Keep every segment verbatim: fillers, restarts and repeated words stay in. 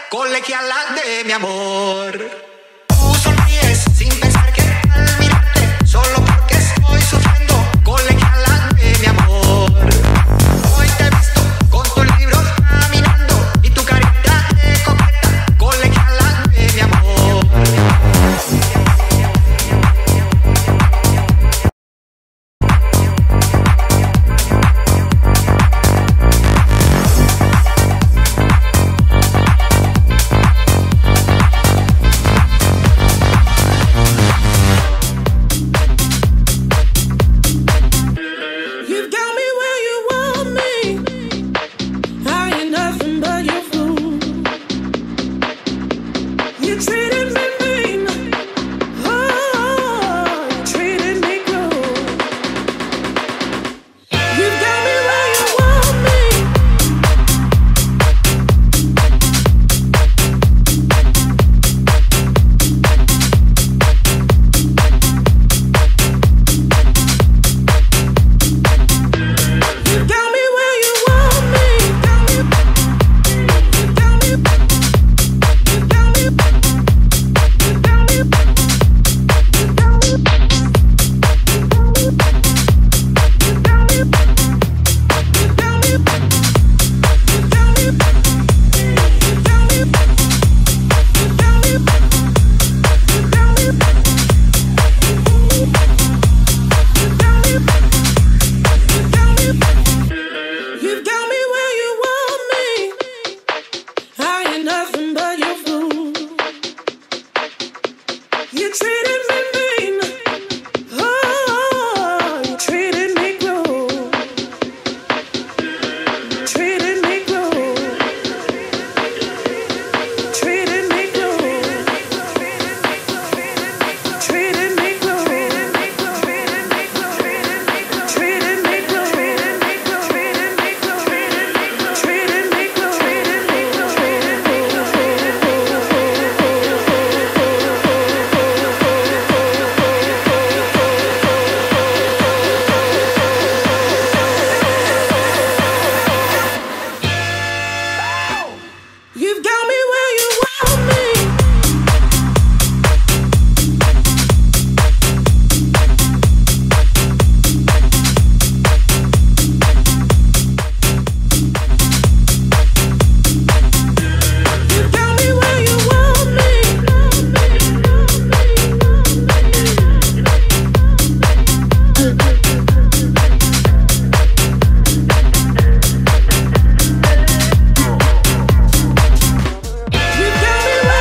colegiala de mi amor. Tú sonríes sin pensar que al mirarte, solo porque estoy sufriendo, colegiala de mi amor. Hoy te he visto con tus libros caminando y tu carita de coqueta, colegiala de mi amor. You got me right.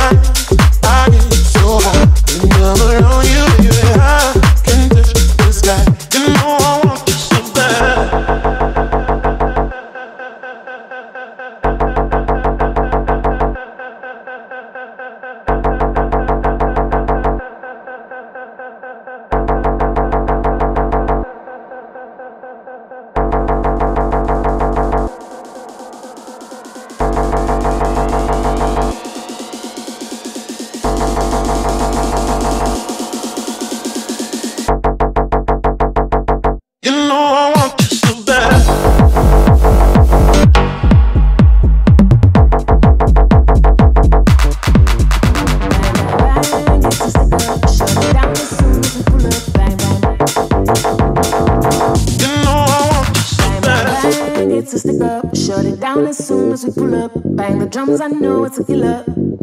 Drums, I know it's a killer.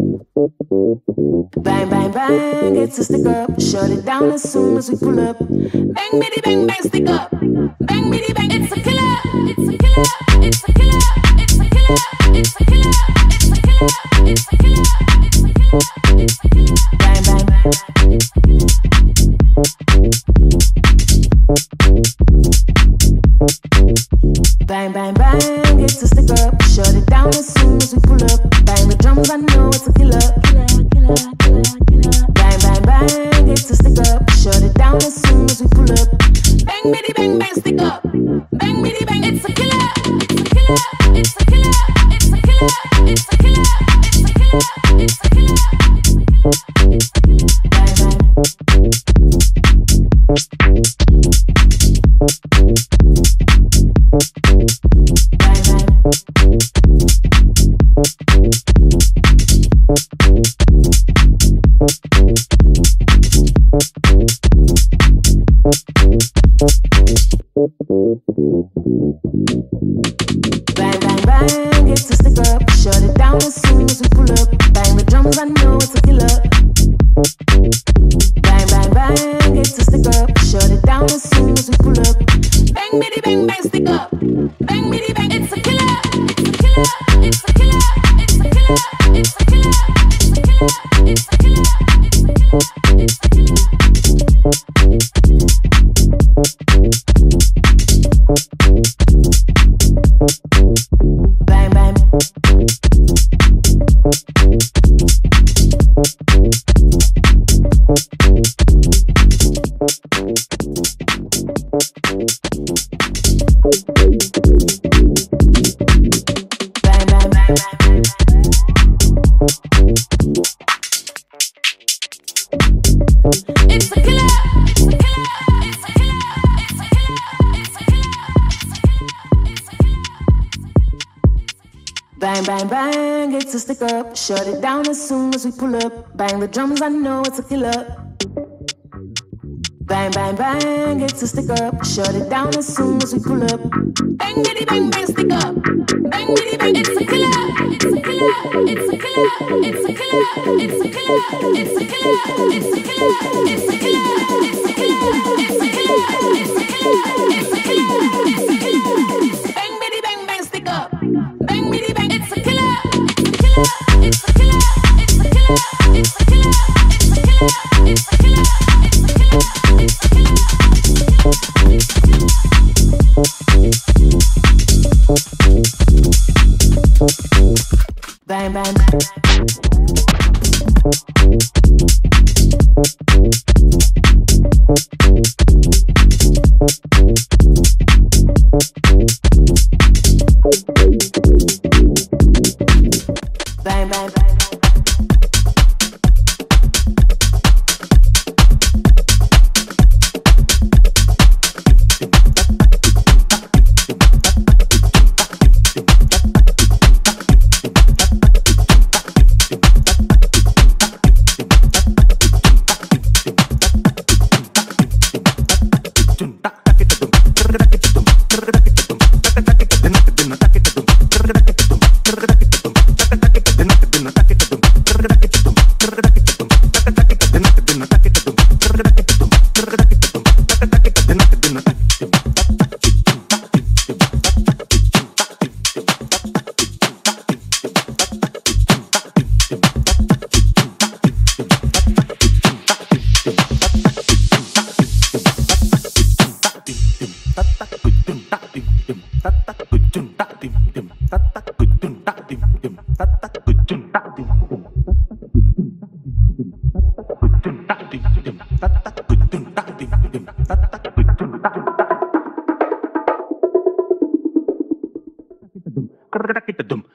Bang, bang, bang, it's a stick up. Shut it down as soon as we pull up. Bang, bitty, bang, bang, stick up. Bang, bitty, bang, it's a killer. It's a killer. It's a killer. It's a killer. It's a killer. It's a killer. It's a killer. It's a killer. It's a killer. Bang, bang, bang. Bang, bang, bang, it's a stick up. Shut it down as soon as we pull up. Bang the drums, I know it's a killer. Killer, killer, killer, killer. Bang, bang, bang, it's a stick up. Shut it down as soon as we pull up. Bang, bitty, bang, bang, stick up. Bang, bitty, bang, it's a killer. It's a killer. It's a killer. It's a killer. It's a killer. It's a killer. It's a killer. Bang, bang. Bang, bang, bang, it's a stick up. Shut it down as soon as we pull up. Bang the drums, I know it's a killer. Bang, bang, bang, it's a stick up. Shut it down as soon as we pull up. Bang, bitty, bang, bang, stick up. Bang, bitty, bang, it's a killer. It's a killer. It's a killer. It's a killer. It's a killer. It's a killer. It's a killer. It's a killer. Bang, bang. Bang, bang, bang, bang. It's a killer. It's a killer. It's a killer. It's a killer. It's a killer. It's a killer. Bang, bang, bang, it's a stick up. Shut it down as soon as we pull up. Bang the drums, I know it's a killer. Bang, bang, bang, it's a stick up. Shut it down as soon as we pull up. Bang, bitty, bang, bang, stick up. Bang, bitty, bang, it's a killer. It's a killer. It's a killer. It's a killer. It's a killer. It's a killer. It's a killer. It's a killer. It's a killer. It's a killer. It's a killer. It's a killer. It's a killer. Bang, bitty, bang, bang, stick up. Bang, bitty, bang, it's a killer. It's a killer. It's a killer. It's a killer. It's a killer. It's a killer. It's a killer. Bang, bang, bang.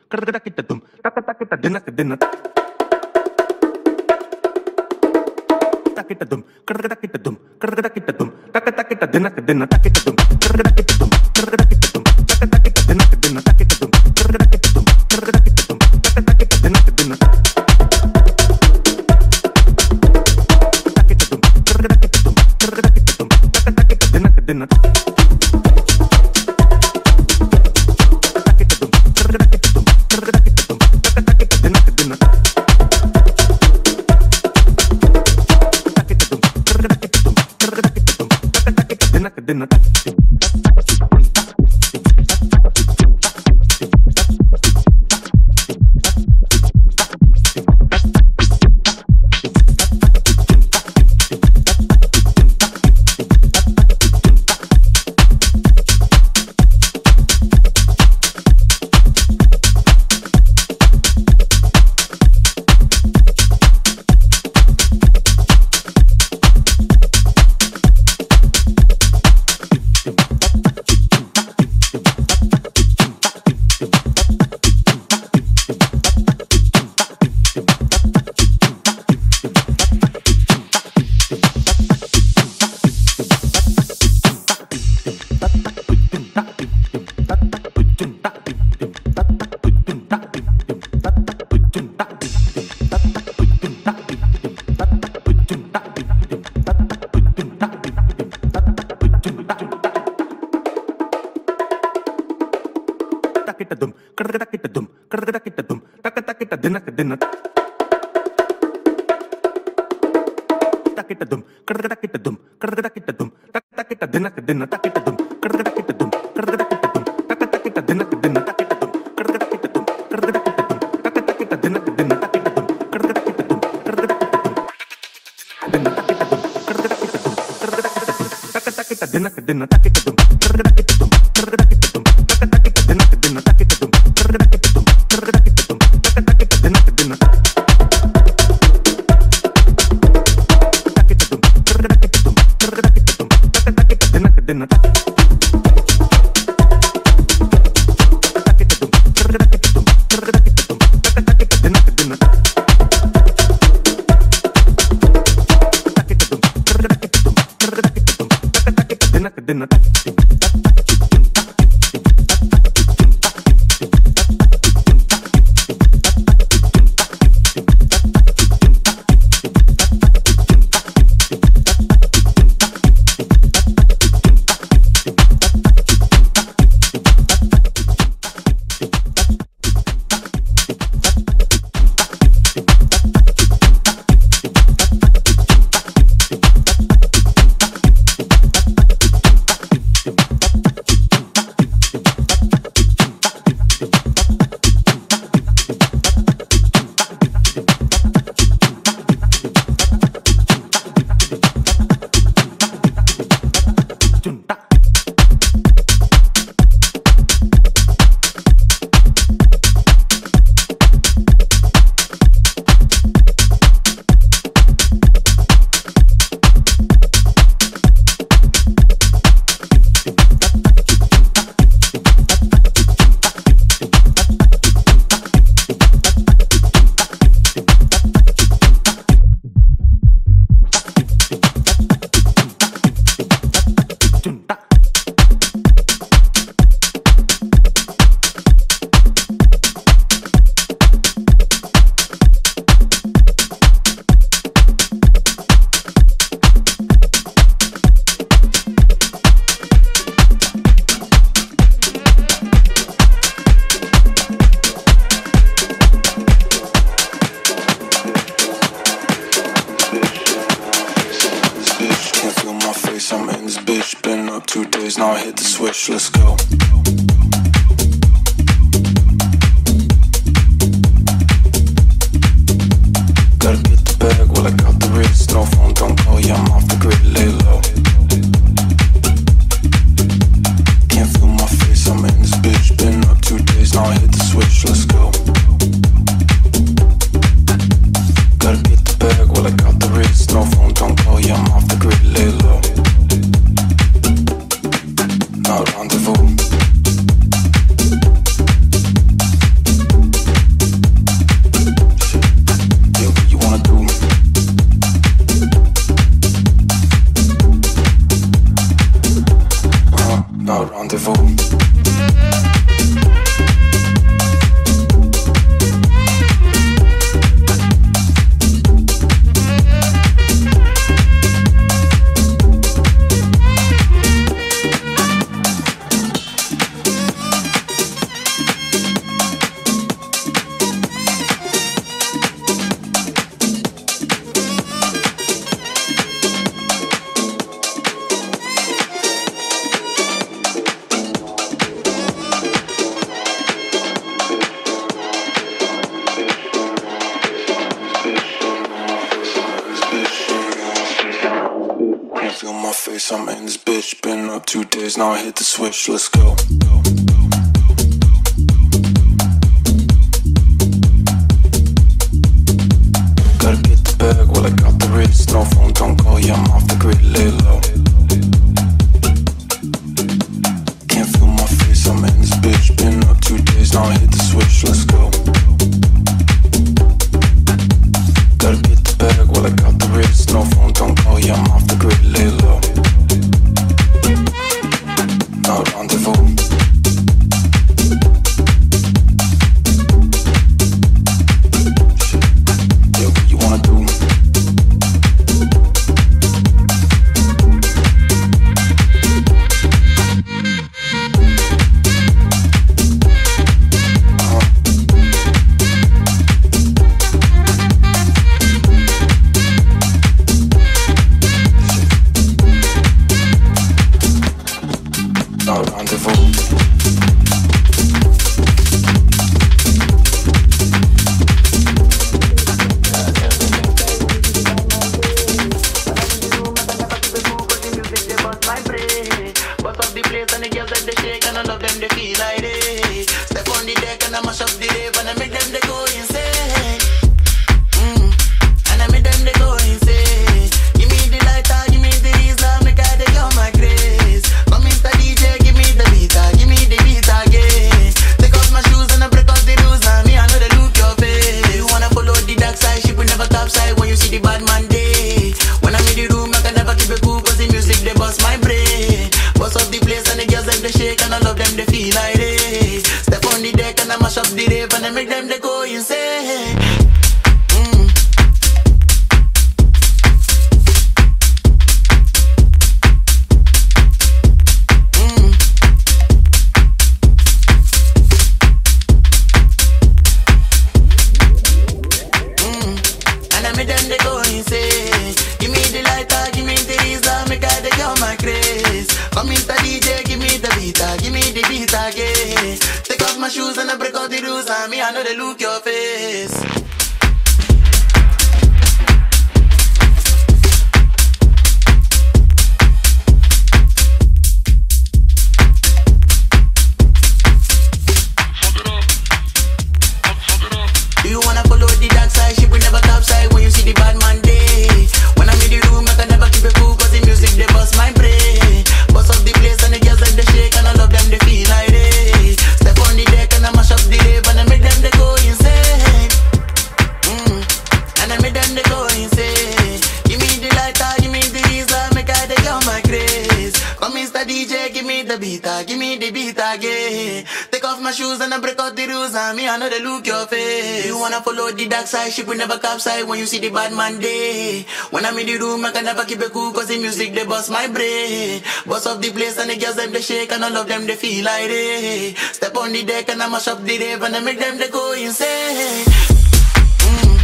Now I hit the switch, let's go. Gotta get the bag, well I got the wrist. No phone, don't call, yeah I'm off the grid, lay low. Can't feel my face, I'm in this bitch. Been up two days, now I hit the switch, let's go. Gotta get the bag, well I got the wrist. No phone, don't call, yeah I'm off the grid, lay low. Now rendezvous. face, I'm in this bitch. Been up two days, now I hit the switch. Let's go. Gotta get the bag, well I got the wrist. No phone, don't call, yeah, I'm off the grid, lay low. Can't feel my face, I'm in this bitch. Been up two days, now I hit the switch. Let's go. Gotta get the bag, well I got the wrist. No phone, don't call, yeah, I'm off the grid, lay low. No rendezvous. Yeah, what you wanna do? Ship will never capsize when you see the bad man day. When I'm in the room, I can never keep it cool, cause the music, they bust my brain. Bust up the place and the girls, them, they shake, and all of them, they feel like they step on the deck and I mash up the rave, and I make them, they go insane. Mm.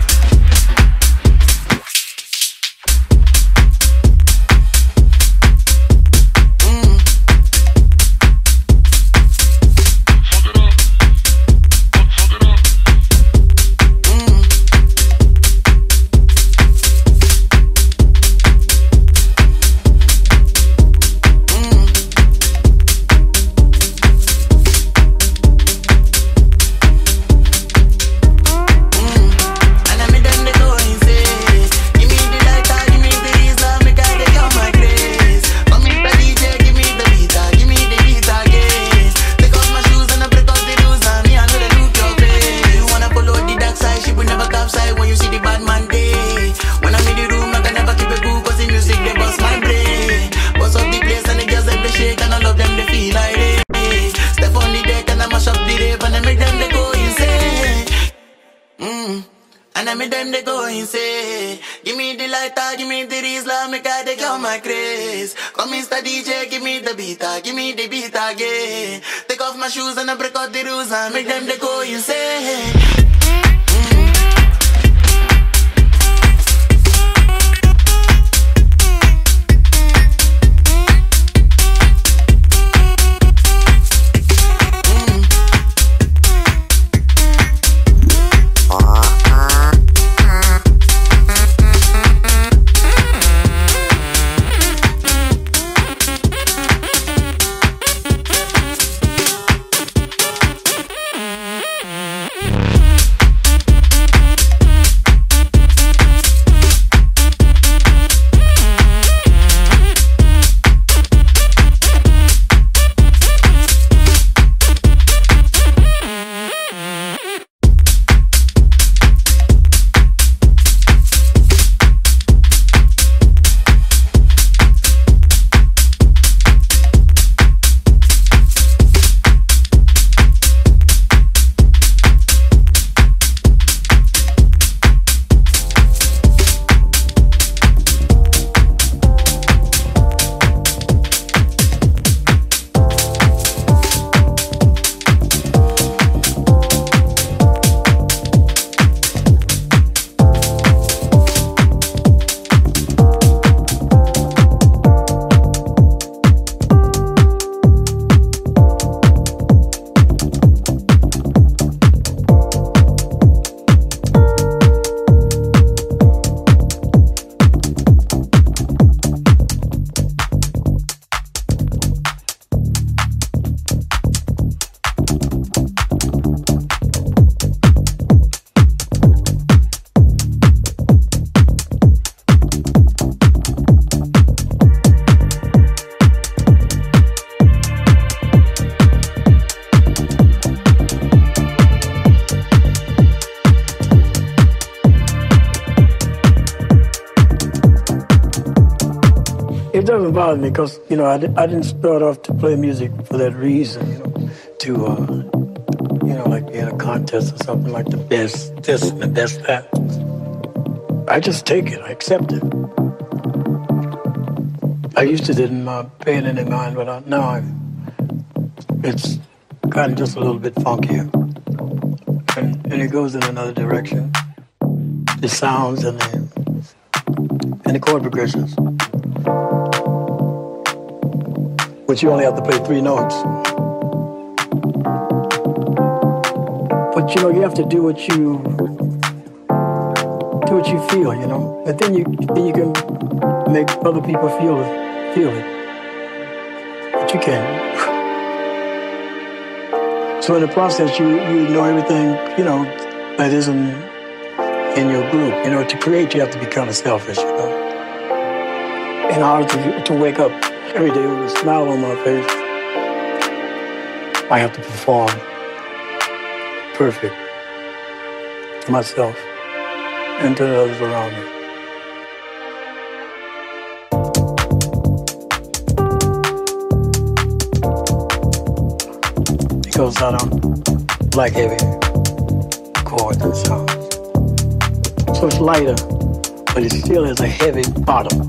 Shoes and I break out the rules and make them they go insane. It doesn't bother me because, you know, I, di- I didn't start off to play music for that reason, you know, to, uh, you know, like in a contest or something like the best this and the best that. I just take it, I accept it. I used to didn't uh, pay it any mind, but I, now I, it's gotten just a little bit funkier. And, and it goes in another direction. The sounds and the, and the chord progressions. But you only have to play three notes. But you know, you have to do what you do what you feel, you know. And then you then you can make other people feel it, feel it. But you can't. So in the process, you you know everything, you know, that isn't in your group. You know, to create, you have to be kind of selfish, you know. In order to to wake up every day with a smile on my face, I have to perform perfect to myself and to others around me. Because I don't like heavy chords and sounds. So it's lighter, but it still has a heavy bottom.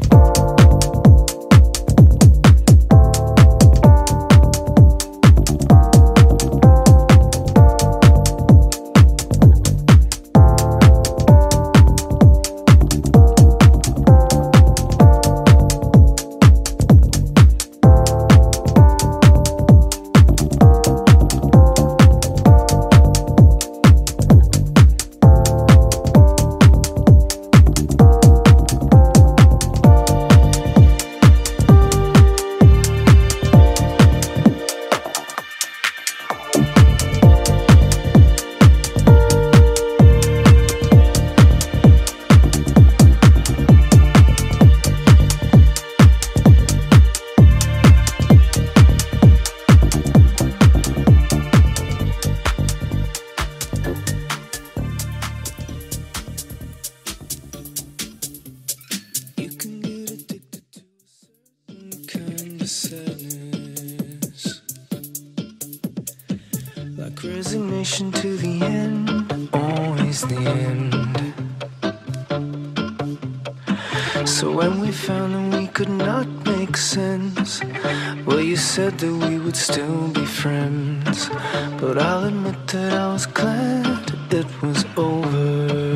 Resignation to the end, always the end. So when we found that we could not make sense, well, you said that we would still be friends. But I'll admit that I was glad it was over.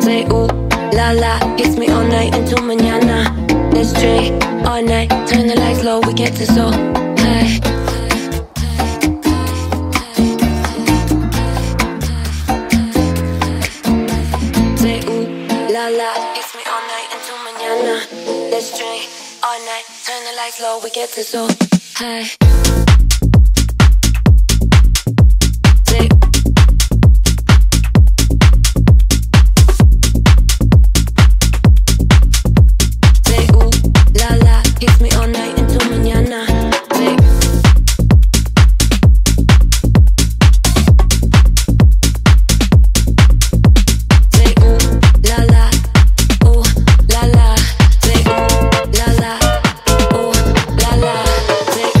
Say ooh, la la, kiss me all night until mañana. Let's drink all night, turn the lights low, we get to so high. Say ooh, la la, kiss me all night until mañana. Let's drink all night, turn the lights low, we get to so high. Kiss me all night until mañana. Say, say ooh la la, ooh la la. Say ooh la la, ooh la la. Say.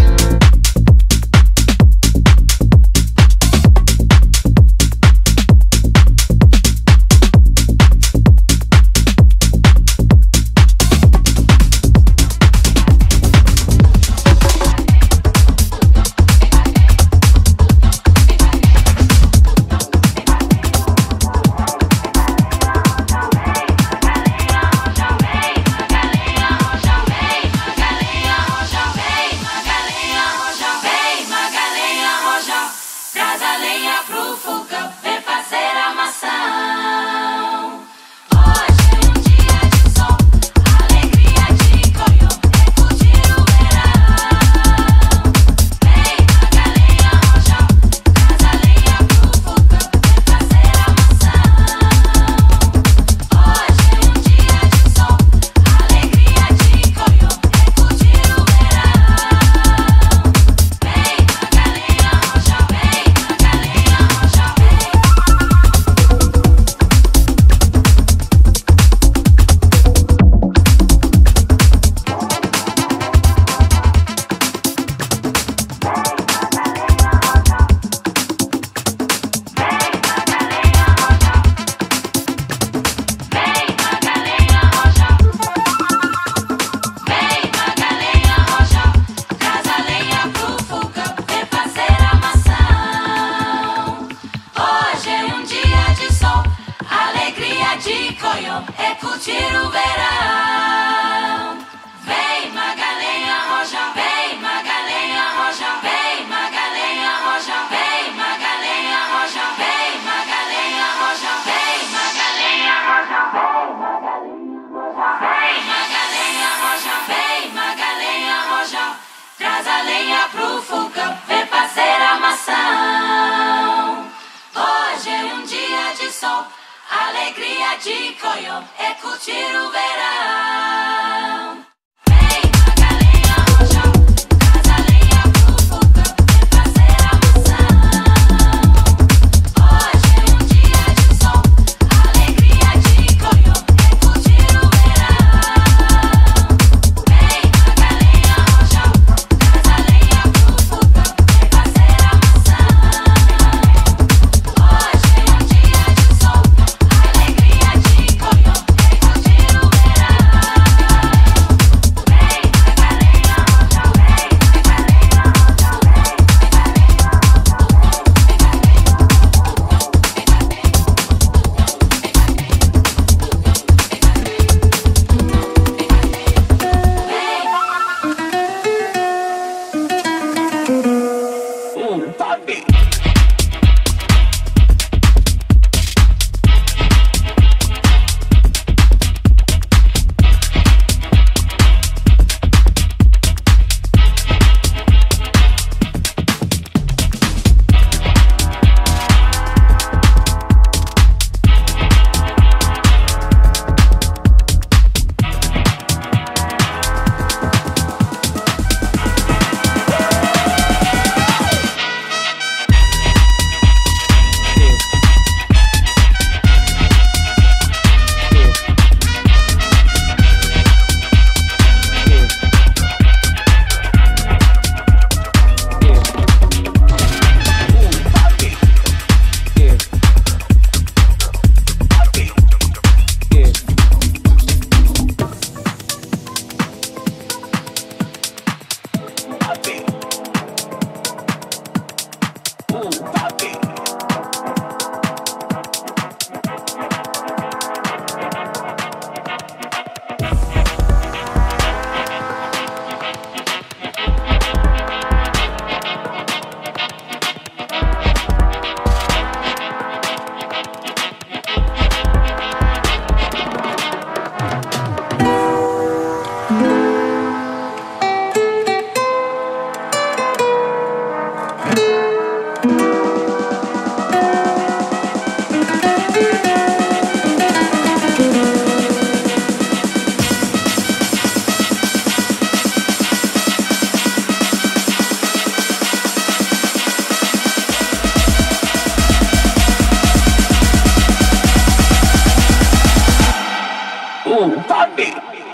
papi.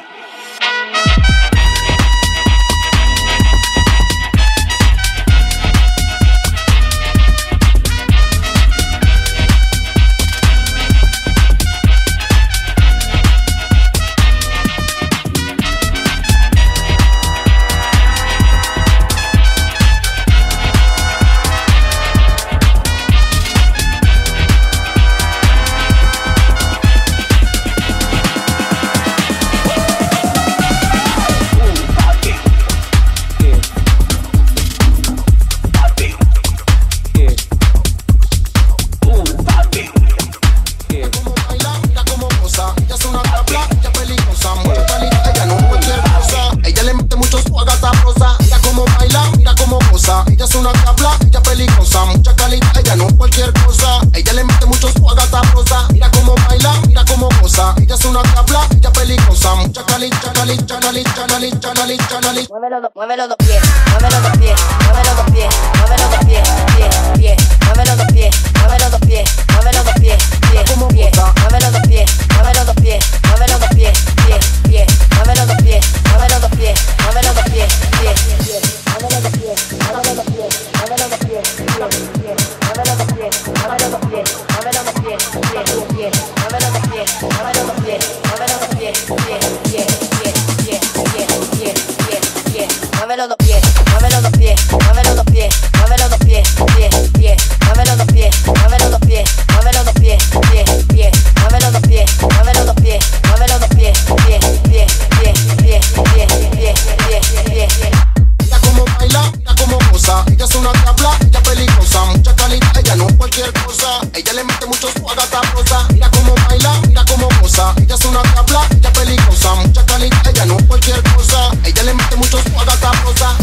Muévelo dos, muévelo dos pies, muévelo dos pies, muévelo dos pies, muévelo dos pies, pie, pie, muévelo dos pies, muévelo dos pies, muévelo dos pies, pie, pie, muévelo dos pies, muévelo dos pies, muévelo dos pies, pie, pie, muévelo dos pies, muévelo dos pies, muévelo dos pies, pie, pie, muévelo dos pies, muévelo dos pies, muévelo dos pies, pie, pie, muévelo dos pies, muévelo dos pies, muévelo dos pies, pie, pie, muévelo dos pies, muévelo dos pies, muévelo dos pies, pie, pie, pie, pie, pie, pie, pie, muévelo dos pies, muévelo dos pies, muévelo dos pies, muévelo dos pies, pie, pie, muévelo dos pies, muévelo dos pies, muévelo dos pies, pie, pie, muévelo dos pies, muévelo dos pies, muévelo dos pies, pie, pie, pie, pie, pie, pie, pie, pie, pie. Mira cómo baila, mira cómo goza, ella es una diabla, ella peligrosa, mucha calidad, ella no es cualquier cosa, ella le mete mucho swag a sabrosa. Mira cómo baila, mira cómo goza, ella es una diabla, ella peligrosa, mucha calidad, ella no es cualquier cosa, ella le mete mucho swag a sabrosa.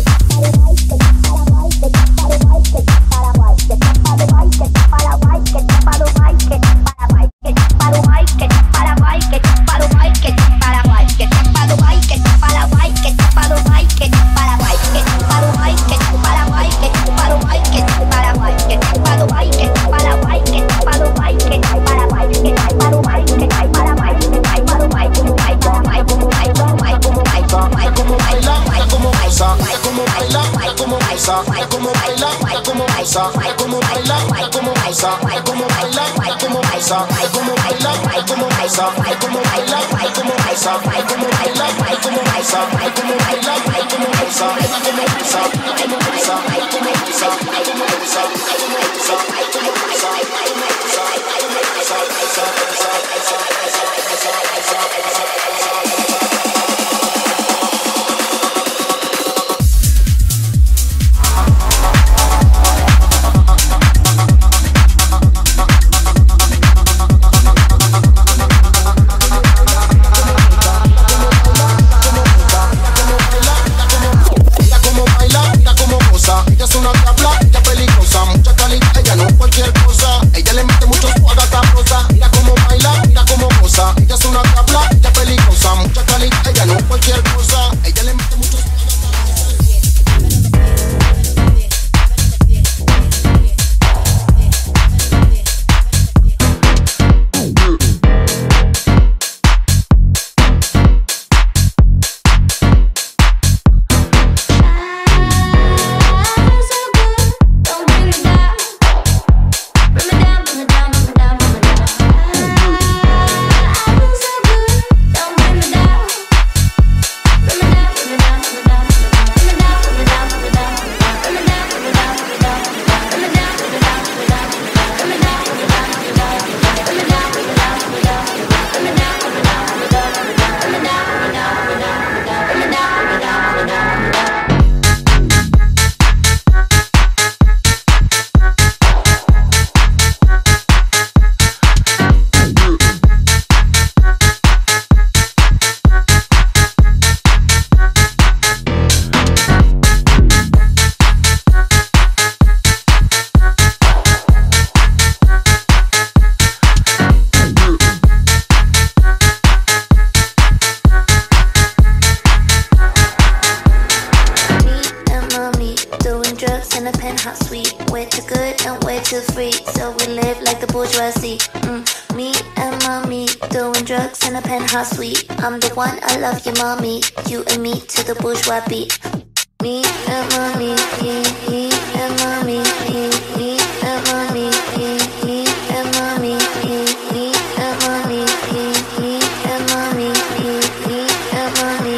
Mira cómo baila, mira cómo goza, mira cómo baila, mira cómo goza, mira cómo baila, mira cómo goza, mira cómo baila, mira cómo goza, mira cómo baila, mira cómo goza, mira cómo baila, mira cómo goza, mira cómo baila, mira cómo goza, mira cómo goza, mira cómo goza, mira cómo goza, mira cómo goza, mira cómo goza, mira cómo goza, sweet. We're too good and we're too free, so we live like the bourgeoisie. Mm. Me and mommy doing drugs in a penthouse suite. I'm the one, I love you, mommy. You and me to the bourgeois beat. Me and mommy, me, me and mommy, me, me and mommy, me, me and mommy, me, me and mommy, me, me and mommy, me, me and mommy,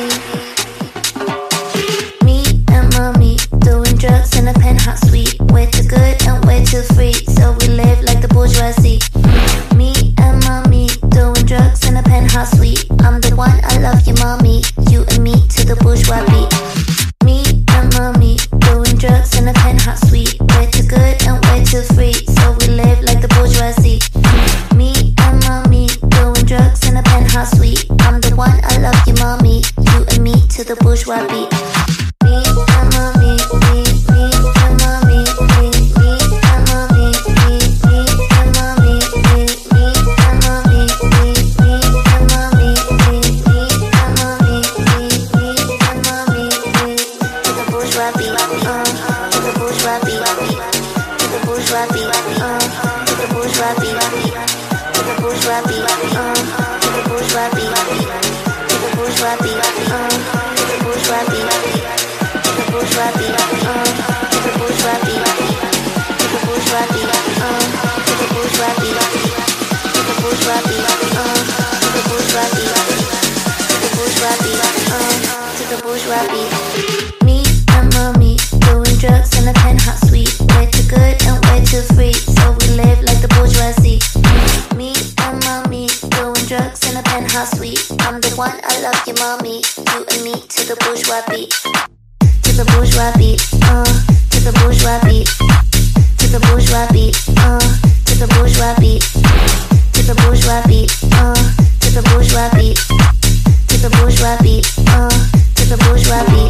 me. Me and mommy doing drugs in a penthouse suite. We're too good and we're too free, so we live like the bourgeoisie. Me and mommy doing drugs in a penthouse suite. I'm the one, I love you, mommy. You and me to the bourgeois beat. Me and mommy doing drugs in a penthouse suite. We're too good and we're too free, so we live like the bourgeoisie. Me and mommy doing drugs in a penthouse suite. I'm the one, I love you, mommy. You and me to the bourgeois beat. Me and mommy, me, me and mommy, me, me and mommy, me, me and mommy, me, me and mommy, me, me and mommy, me, me and mommy, me, me and mommy, me. To the bourgeois beat, uh, to the bourgeois beat, to the bourgeois beat, uh, to the bourgeois beat, to the bourgeois beat, uh, to the bourgeois beat, to the bourgeois beat, uh, to the bourgeois beat, to the bourgeois beat, uh, to the bourgeois beat, to the bourgeois beat, uh, to the bourgeois beat, to the bourgeois beat, uh, to the bourgeois beat, to the bourgeois beat, uh, to the bourgeois beat. Me and mommy doing drugs in a penthouse suite. We're too good and we're too free, so we live like the bourgeoisie. Me and mommy doing drugs in a penthouse suite. I'm the one, I love you, mommy. You and me to the bourgeois beat. To the bourgeois beat, uh, to the bourgeois beat. To the bourgeois beat, uh, to the bourgeois beat. To the bourgeois beat, uh, to the bourgeois beat. To the bourgeois beat, uh, to the bourgeois beat.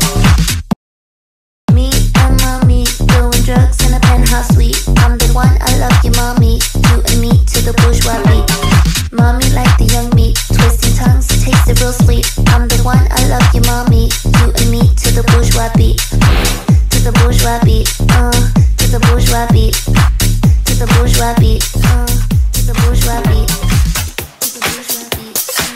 Me and mommy doing drugs in a penthouse suite. I'm the one, I love you, mommy. You and me to the bourgeois beat. Mommy like the young meat, twisting tongues, taste it real sweet. I'm the one, I love you, mommy. You and me to the bourgeois beat. To the bourgeois beat, uh, to the bourgeois beat. To the bourgeois beat, uh, to the bourgeois beat. To the bourgeois beat, uh, to the bourgeois beat.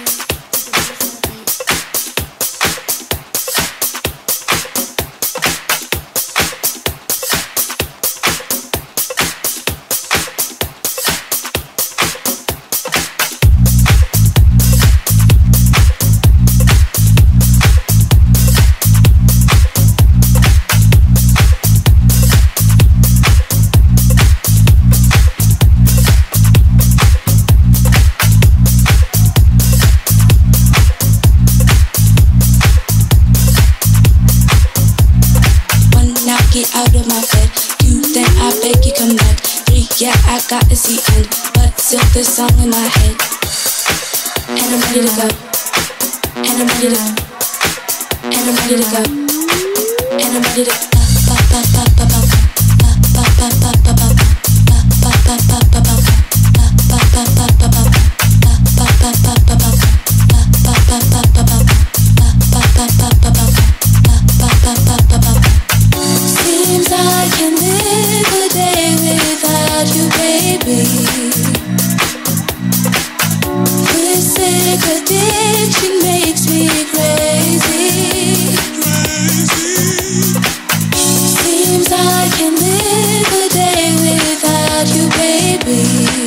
Got to see end, but still this song in my head. And I'm ready to go. And I'm ready to go. And I'm ready to go. And I'm ready to go. Seems I can live a day without you, baby. This sick addiction makes me crazy. Seems I can live a day without you, baby.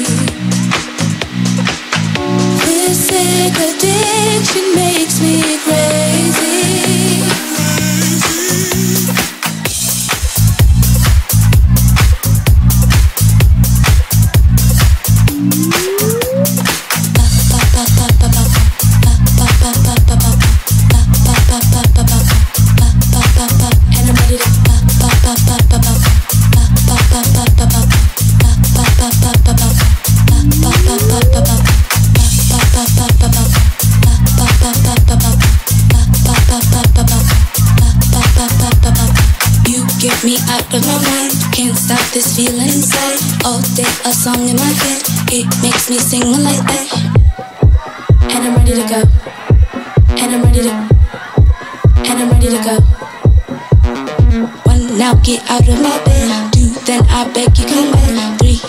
This sick addiction makes me crazy. Me out of my mind, can't stop this feeling inside. All day a song in my head, it makes me sing one like that. And I'm ready to go. And I'm ready to. And I'm ready to go. One now, get out of my bed. Do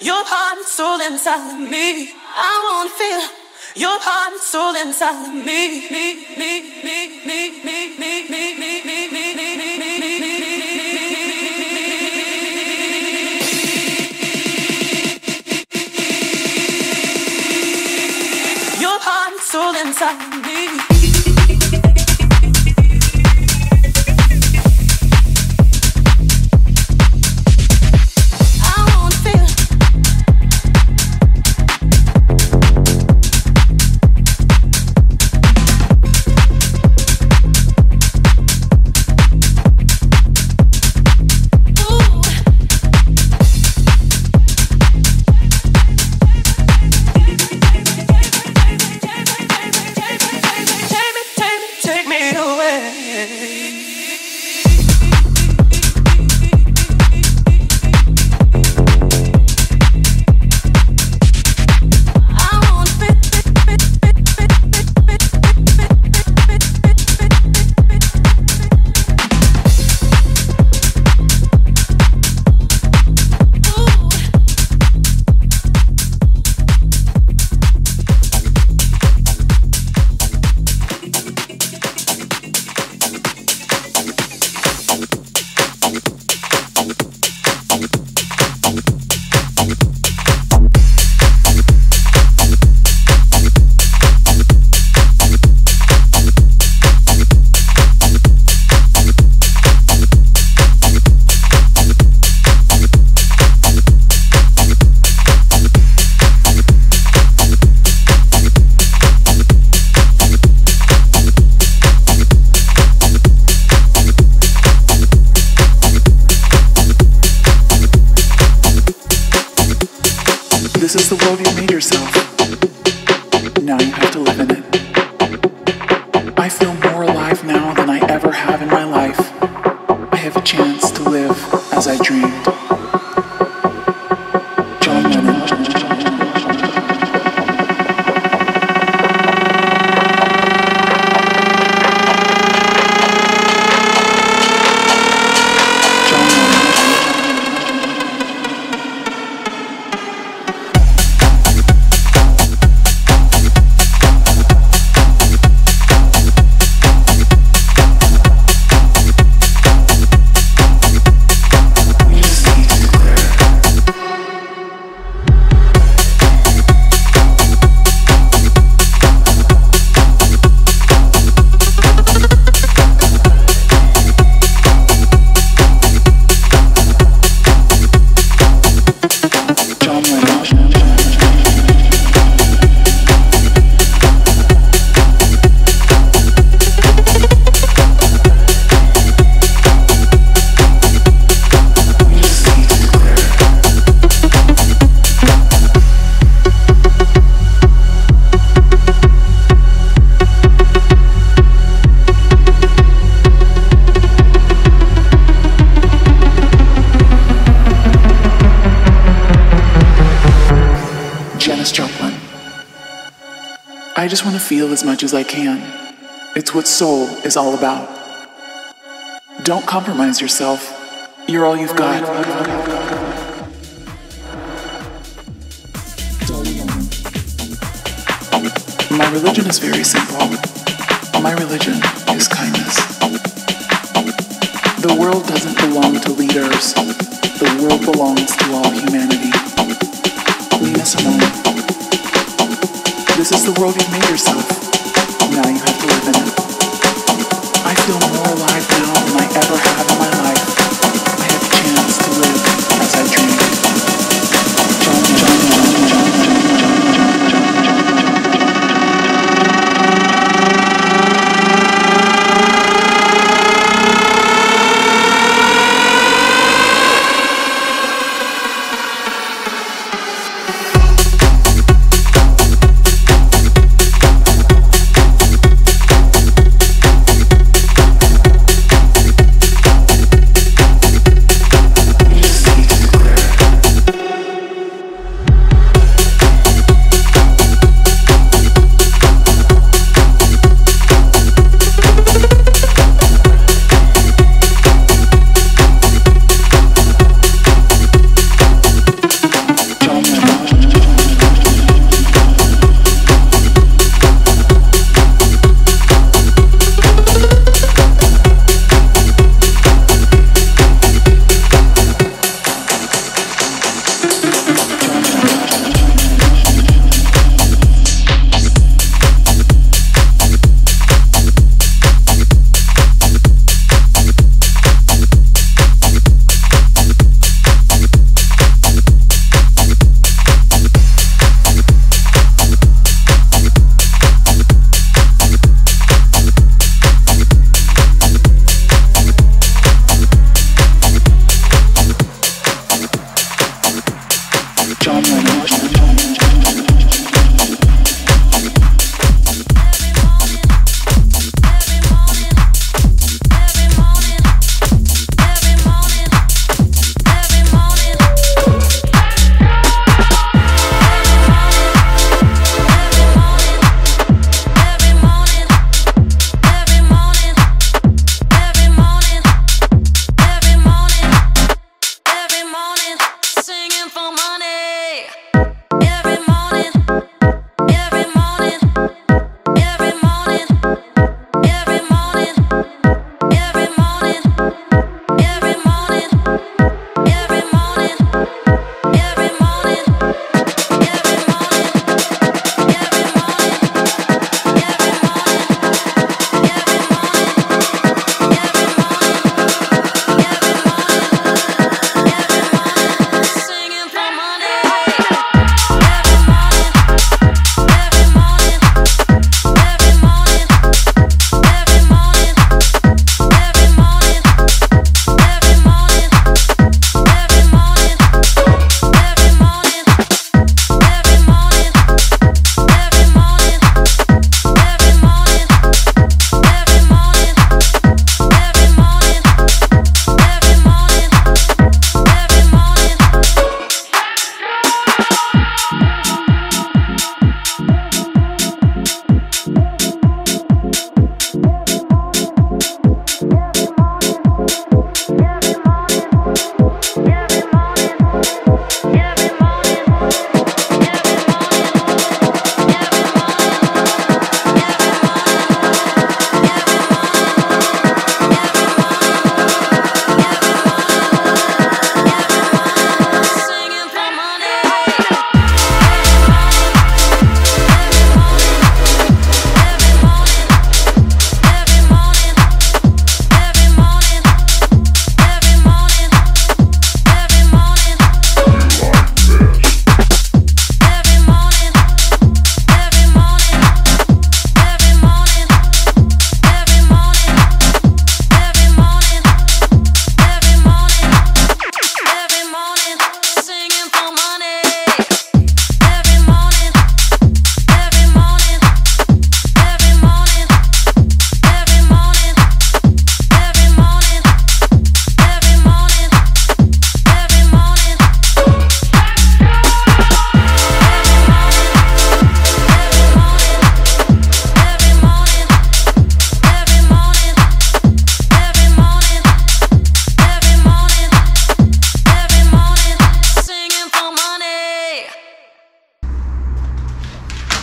your heart and soul inside of me. I wanna feel your heart and soul inside of me. Me, me, me, me, me, me, me, me, me, me, me, me, me, me. Your heart and soul inside of me. This is the world you made yourself. Now you have to live in it. I feel more alive now than I ever have in my life. I have a chance to live as I dreamed. John Lennon. I just want to feel as much as I can. It's what soul is all about. Don't compromise yourself. You're all you've got. My religion is very simple. My religion is kindness. The world doesn't belong to leaders. The world belongs to all humanity. Nina Simone. This is the world you've made yourself. Now you have to live in it. I feel more alive now than I ever have in my life. I have a chance to live as I dreamed. John, John, John, John,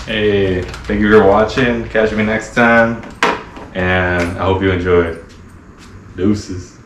Hey, thank you for watching. Catch me next time. And I hope you enjoyed. Deuces.